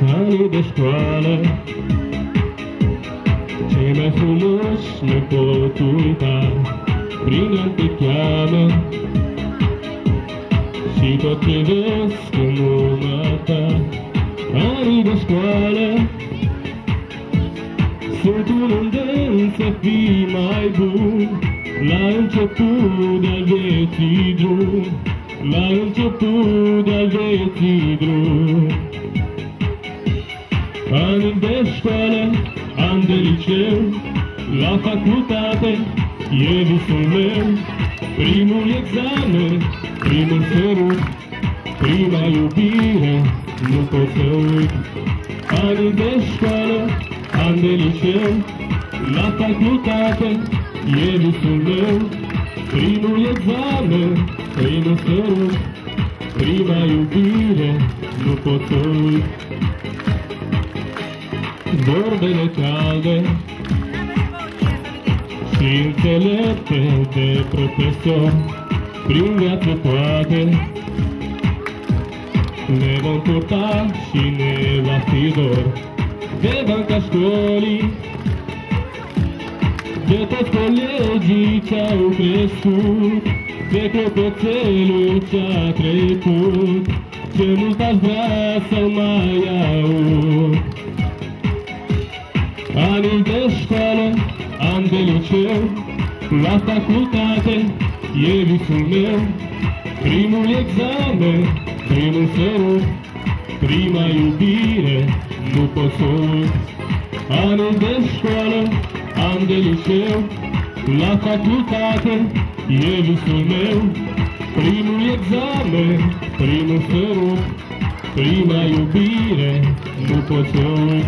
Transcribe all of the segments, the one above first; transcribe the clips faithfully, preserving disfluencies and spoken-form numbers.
Anii de școală, cei mai frumoși nu pot uita. Prin an te cheamă și tot privesc în lumea ta. Anii de școală sunt un îndemn să fii mai bun. La început de-al vieții drum, la început de-al vieții drum. Ani de școală, ani de liceu, la facultate e visul meu. Primul examen, primul sărut, prima iubire, nu pot să uit. Ani de școală, ani de liceu, la facultate e visul meu. Primul examen, primul sărut, prima iubire, nu pot să uit. Vorbele calde și înțelepte de profesor, prin viață poate ne vom purta și ne va fi dor. De banca școlii, de toți colegii ce-au crescut, de clopoțelul ce-a trecut, ce mult aș vrea să mai aud. Anii de școală, ani de liceu, la facultate e visul meu. Primul examen, primul sărut, prima iubire, nu pot să uit. Anii de școală, ani de liceu, la facultate e visul meu. Primul examen, primul sărut, prima iubire, nu pot să uit.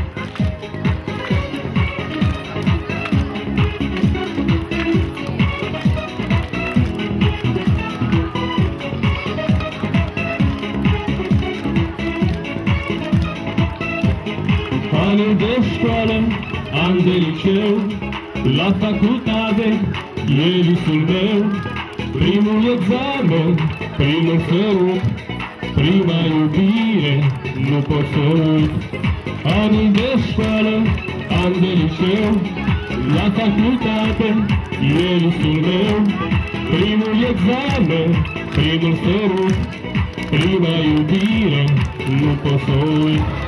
Ani de școală, ani de liceu, la facultate e visul meu. Primul examen, primul sărut, prima iubire, nu pot să uit. Ani de școală, ani de liceu, la facultate e visul meu. Primul examen, primul sărut, prima iubire, nu pot să uit.